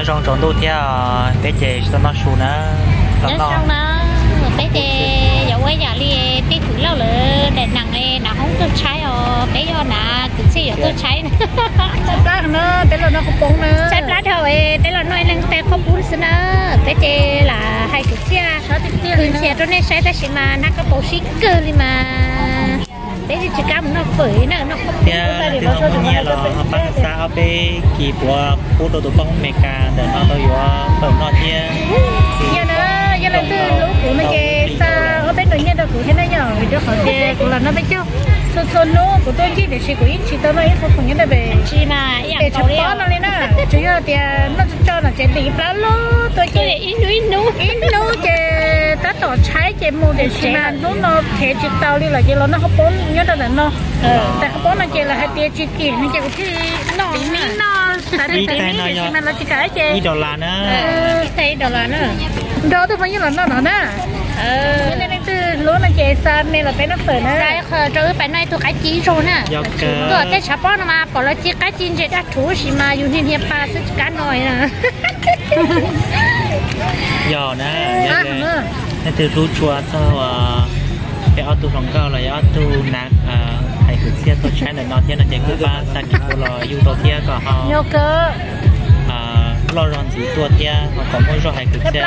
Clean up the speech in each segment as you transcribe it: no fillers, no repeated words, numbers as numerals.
nhớ trong trốn đôi theo bé trẻ cho nó xuống nữa nhớ xong nó bé trẻ dạo quay nhà đi bé thử lâu rồi để nặng này nó không tôi trái rồi bé do là tự xây dựng tôi trái lá nữa bé là nó không bông nữa trái lá thôi bé là nói lên tay không bún nữa bé trẻ là hai cái xe thường xe cho nên trái ta chỉ mà nó có bầu xí cơ đi mà bé thì chỉ cam nó phơi nó không thì không nghe là họ bắt sao bé kỳ của cô đồ tụi con mẹ cả để nó tôi vừa phơi nó kia giờ là từ lúc của nó chơi xa ở bên đối nhân đâu của thế này nhở vì đó họ chơi cũng là nó biết chứ xuân nó của tôi chỉ để xí của ít chỉ tôi nói không phải như về chỉ mà để chụp bó nó lên á chủ yếu thì nó cho là chơi đi lá lô tôi chơi ít núi chơi ta tổ trái chơi mua để xí mà nó thể chỉ tao đi là chơi nó không bón nhớ đâu là nó tại không bón nó chơi là hai tia chỉ kia nó chơi cái nó tại vì xí mà nó chỉ cái chơi ít đô la nữa thấy đô la nữa đó tôi phải như là nó nè nên từ lúc nó chơi xa nên là phải nó phở nữa sai khờ trừ phải nói thuộc cái chi rồi nè rồi cái chả bao mà bỏ lại chiếc cái chi chơi đã thú gì mà dùng hiện hiện ba sức cá nồi nè giờ nè nên từ rú chua cho cái auto rong cao là auto nạc hay cứ xe tôi chạy để nó thiên là chạy cứ ba sang cái cô lò yêu đầu tiên cả họ nhiều cơ lo rong gì tua thiên họ có mỗi rồi hay cứ xe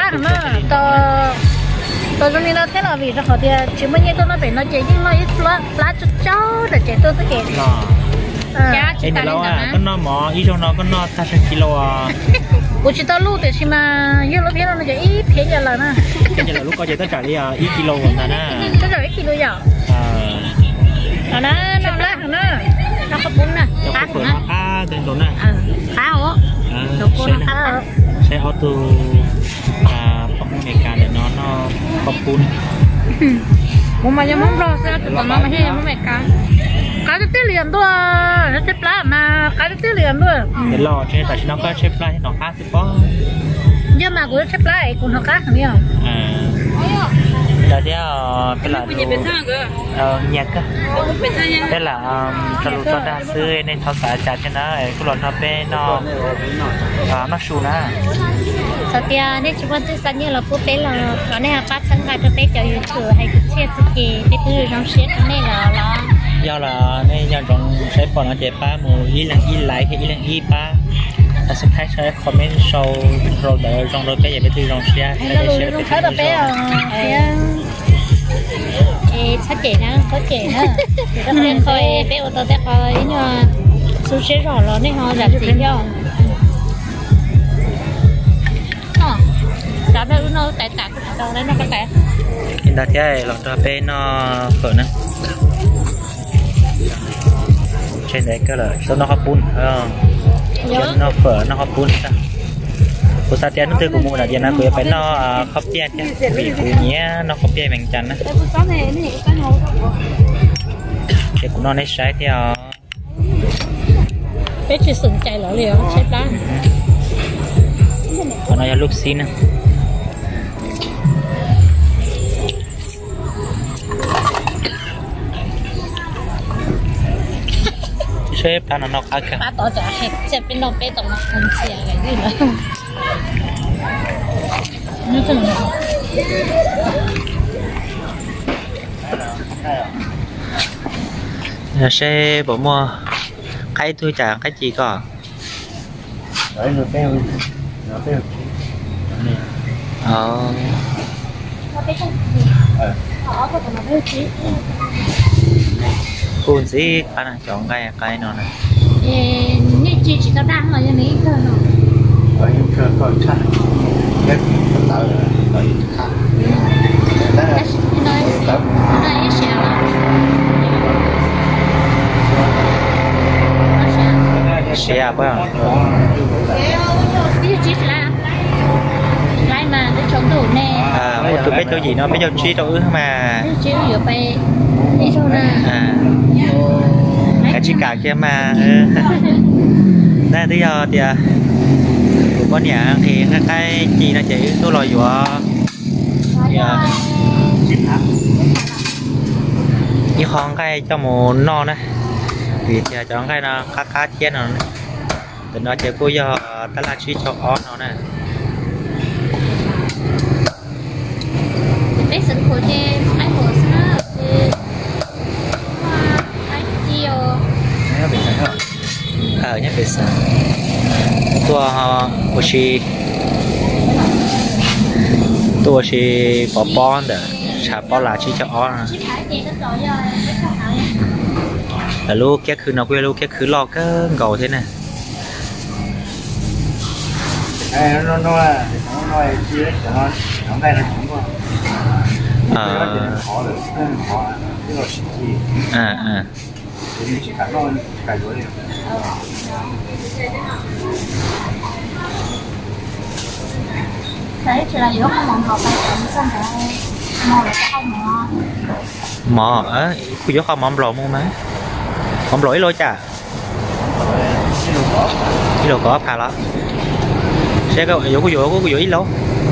tôi cho nên là thế là vì nó họ thì chỉ mới như tôi nó phải nó chạy nhưng nó ít lá chút cháu để chạy tôi tới kẹt cái này lâu à con nó mỏ ít trong nó con nó 30 kilo à của chị tao lưu thì chỉ mà như lúc biết nó chạy ít thế giờ là nè cái giờ lúc có chạy tất cả đi ít kilo rồi nè tất cả ít kilo giờ nó lá hả nó có bún nè cá hả tên đồ nè cá hả xe auto bóng ngày cả để nó có bún một mà giờ món rau sẽ tụi nó mà hay món mẹ cá cái liền thôi nó xếp lá mà cái liền thôi để lò trên tại nó có xếp lá nó khác thì có nhưng mà của xếp lá ấy cũng nó khác hả nhỉ là cái là nhạc á thế là cho lúc cho đa sư nên thao xả chặt cho nó cái loại nó bé nó sù nè sau khi nên chúng tôi sẽ như là phụ bé là có nên là bắt sang ngày cho bé cho YouTube hay cái xe sự kiện bé cứ trong xe này là do là nên nhà trong sẽ còn nó chạy ba mùa ý lại thì ý là ý ba ta sẽ thấy sẽ comment sau rồi để trong đôi bé về từ trong xe sẽ thấy là bé chắc chị nó có chị nữa các em coi bé ô tô bé coi nhưng mà số xe rõ rồi nên họ giảm tiền cho đó là nó tại tạc đâu đấy nó có tại hiện tại thì lòng cho bé nó phở nữa trên đấy cái là số nó hấp bún nó phở nó hấp bún sao cô sa tiền nó từ của mua là tiền nó cứ phải nó hấp tiền chứ vì của nhé nó hấp tiền mình chắn á thì cũng nó này sai theo bé chỉ sừng chạy lỡ liền xếp lá còn nó là lúc xin nè xếp ta nó khác cả ba tổ trả hết xếp bên nó bé tổng nó không xẻ cái gì nữa nó thật là xe bỏ mua cái tôi trả cái gì có đấy nó phèo cuốn gì cái này chọn cái nó này như chị tao đang ở như này cơ nó ở những cơ còn khác nhất tạo ở những khác nói sẽ là xe bao cái gì là lại mà cái chống đủ nè một tụi bé cho gì nó bé cho chi đâu mà chi ở đây đi đâu nè cái chi cả kia mà đây bây giờ thì của con nhà thì cái chi nó chỉ tôi lòi vừa như con cái cho một non này vì chọn cái nó cá chết rồi từ nó chơi cô do ta là chỉ cho ó nó nè biết sự của chị anh của nó anh chiều nhé bây giờ tôi chỉ bỏ bón để chả bỏ là chỉ cho ó là lúc cái khứ nó quê lúc cái khứ lo cái gầu thế này nó là chia nó đây là cũng có khó được khó cái là gì thì chỉ cả nó cải đổi được đấy chỉ là yếu không mỏng học bài toán xong rồi mò là không mò á khu yếu không mỏng lộn không mỏng lỗi lôi chả cái đồ có phà lắm xe có yếu ít lâu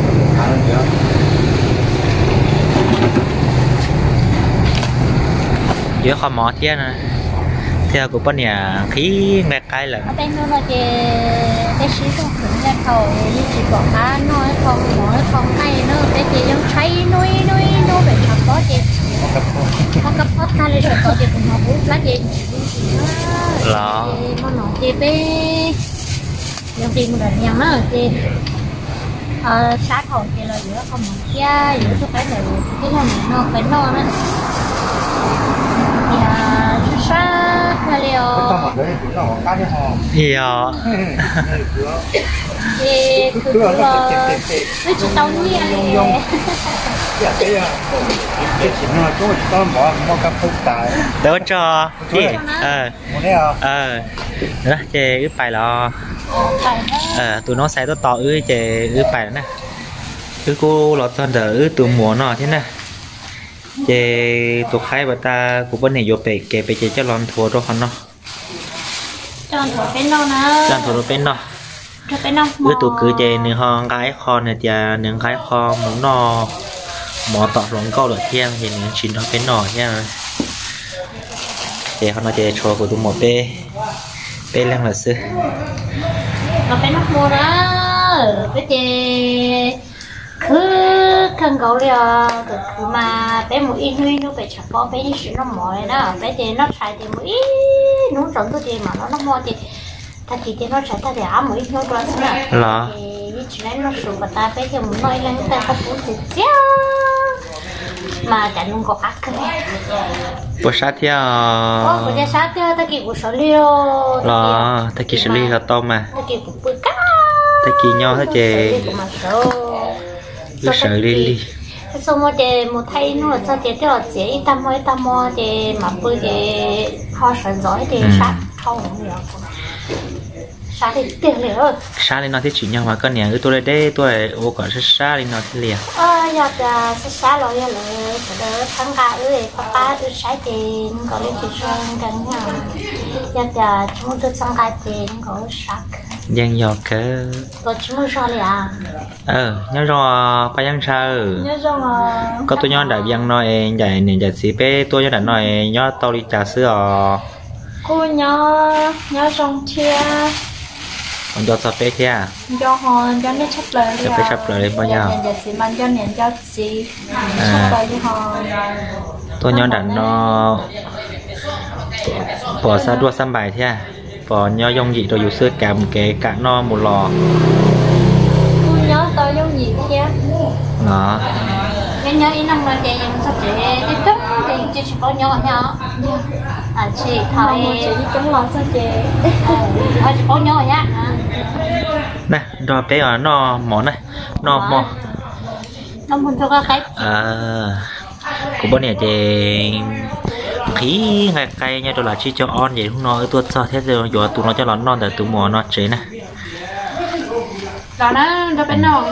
yếu không mò thế này theo của bên nhà khí nghe cái là ở bên đó là cái sĩ không khử ra cầu như chỉ bỏ cá nói không hay nó cái gì giống thấy nuôi về chọc có gì có cấp hot ta lên rồi có gì cũng học bút lá gì là mà nó gì bé giống gì một lần nhàng nó gì sát hồn thì là giữa không một cha giữa số cái này cái này nó phải no nữa sa kaleo thì cứ với chị tao nhỉ đỡ cho chị đó chè ướp bài lo tụi nó sẽ to chè ướp bài nè cô lọt toàn đỡ tụi mùa nó thế này chè tụi khai bà ta của bên này vô bể kể bể chè cho lon thua cho con nó cho thua bên nó nè cho thua bên nó tụi cứ chè nửa hòn cái kho này chè nửa cái kho muốn nó mỏ tọt lon câu được thiêng thì nửa chín nó bên nó nha chè nó chè chua của tụi một bê lên là xưa nó bên nó mua đó cái chè cứ cần gấu liền cứ mà bé một ít nuôi nó phải chặt bỏ bé như nó mỏi đó bé thì nó xài thì một ít nó trồng cái gì mà nó mỏi thì ta thì nó xài ta thì áo một ít nó rồi là thì như chuyện này nó sụp và ta bé thì muốn nói lên ta không muốn thì chết mà chẳng luôn có ác cơ bữa sát theo bữa giờ sát theo ta kịp của số liêu là ta kịp xử lý là to mà ta kịp của bữa cá ta kịp nhau hết chè cứ sợ đi xong rồi chị một thay nữa cho chị theo chị ít tâm chị mà bữa chị họ sợ giỏi thì sát không được sát thì tiền liền rồi sát lên nó thì chỉ nhau mà con nhà tôi đây tôi ô còn sát lên nó thì liền giờ là sát rồi giờ là đỡ thằng cả papa sát thì có lên chỉ sang cái nhà giờ chúng tôi sang cái thì có sát giang giọt cái có chúng tôi sao liền nhớ rồi phải giang sao có tôi nhớ đại giang nói vậy này vậy xí bé tôi nhớ đại nói nhớ tao đi trà sữa cô nhớ trong chia còn cho sao bé thế cho họ cho nó chấp lời đi chấp lời bao nhiêu giờ chỉ mang cho nền cho gì chấp lời cho họ tôi nhớ đại nó bỏ xa đua xăm bài thế bỏ nhớ dòng gì rồi dù xưa cả một cái cả no một lò nhớ tôi giống gì thế đó nhớ ý năm là chị sắp chị đi trước thì chỉ có nhỏ chị thôi chị chống lòng sao chị chỉ có nhỏ nhá nè rồi bé ở nó mỏ này nó mỏ nó muốn cho cái của bọn này thì khí ngày cây nha tôi là chỉ cho on vậy không nói tôi sao thế rồi giờ tụi nó cho nó non để tụi mùa nó chế này rồi nó bên nào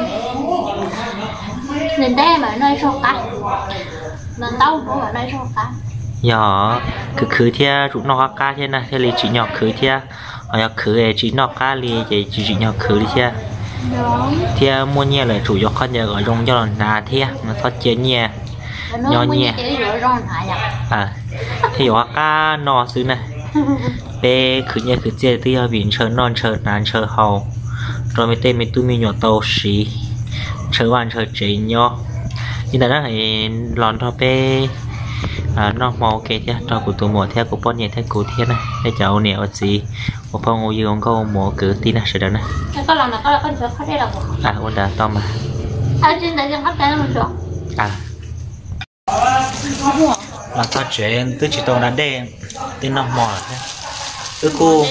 nên đây mà nơi sâu cá nên tao cũng ở đây sâu cá nhỏ cứ theo tụi nó cá thế này thế là chỉ nhỏ cứ theo ở cứ chỉ nó cá li chỉ nhỏ cứ đi theo mua nhẹ là chủ yếu con nhà ở trong cho là theo nó thoát chế nhẹ nhỏ nhẹ thì ở cá no xứ này bé cứ nhớ cứ chơi thì bị chờ non chờ nán chờ hầu rồi mới tên mới tu mi nhỏ tàu xí chờ bàn chờ chế nhỏ như thế đó thì lòn cho bé nó màu kia chứ cho của tụi mùa theo của bọn nhẹ theo của thiên này để cháu nẹo gì một phong ngồi dương câu mùa cứ tin là sẽ đó này có lần nào có là con chuột phát đây là ôn đã to mà trên đấy dân phát đây là chuột là ta chuyện tôi chỉ tao đã đen tên nó mỏ tôi cô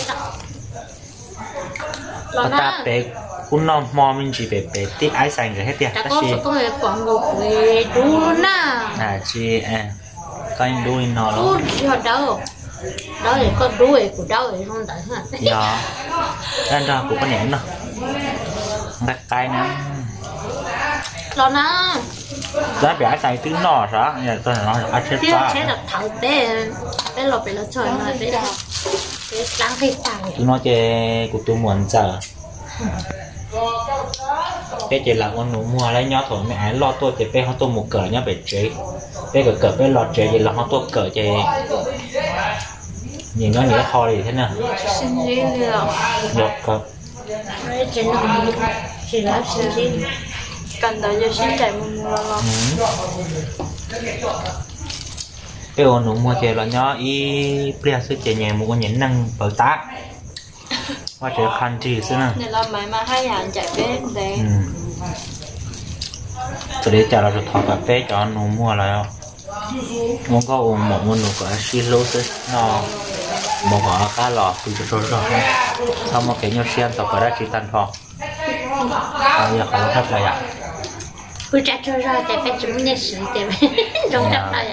ta bé cũng nó mò mình chỉ bé tí ái xanh rồi hết tiệt ta có người quảng ngục về đu na chị coi anh đuôi nó luôn đu đâu đó thì con đuôi của đâu thì không tại hả đó anh ra của con nhện nó đặt tay nó lo na giá bé xài thứ nọ sao nhà tôi nó ăn chết quá chết là thằng bé lột bé trời mà bé lãng phí tài chúng nó chơi của tôi muốn chờ bé chỉ là con nụ mua lấy nhau thôi mẹ ấy lo tôi thì bé họ tôi một cỡ nhau bé chế bé cỡ bé lọt chế thì là họ tôi cỡ chế nhìn nó như kho gì thế nào được không chỉ là xin cần tới giờ xin chạy mua cái con nụ mua chế là nhau y bia sư chế nhà một con nhện năng bờ táว่าจะคันจีซึ่งนะเนี่ยเราไม่มาให้ยานจ่ายเป๊ะเลยตัวนี้จะเราจะทอดแบบเป๊ะจอนนุ่มมัวแล้วมันก็อุ่นหมกมันหนูก็ชิโร่ซึ่งนอหมกก็ก้าหล่อคือจะโดนหล่อทำมาเกี่ยวเชียนต่อไปได้จีตันทองอยากขอรับอะไรอ่ะคือจะช่วยเราแต่เป็นจุดนี้สิแต่ไม่ต้องจับอะไร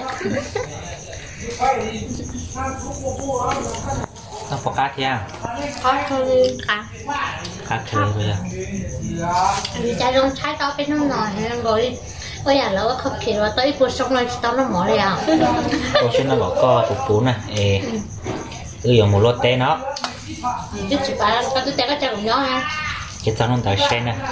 ต้องปกติอ่ะ có thôi cá chơi bây giờ vì cha trong trái tao bên nó nổi rồi bây giờ nó không kịp và tới cuộc sống này tao nó mỏ liền cô xin nó bảo co phục tú này giờ một lô té nó chứ chỉ phải có tôi té có chơi cùng nhau nha cái tao không thấy sen này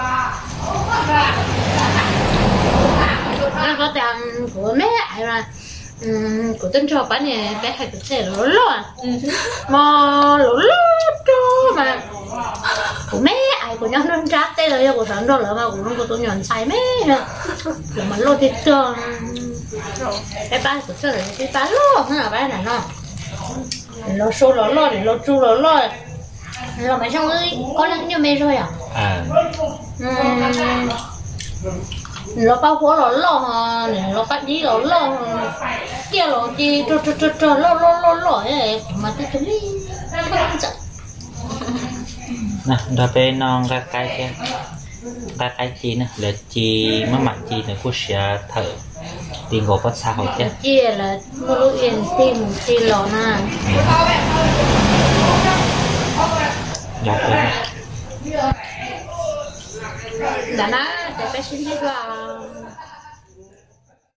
nó có tiền của mấy ai mà của tên trò bán này bé hay cái xe lố lố mà lố lố cho mà của mấy ai của nhau nó rát tê rồi của sáng rồi mà của tôi nhọn xài mấy của mà lô thì trường cái bán của chơi cái bán lô thế nào bán này nó lô số lô lô để lô chu lô lô là mấy trong ơi có lần như mê rồi à nó bao phố nó mà nó bắt đi nó kia nó đi cho nó ấy mà tôi thấy không chặt nè đợt bên non ra cái chi nè là chi mất mặt chi này cô sẽ thở tiền gỗ có sao chứ chi là mua yên tim chi lò na đợt bên đã nói để phải xin hết vào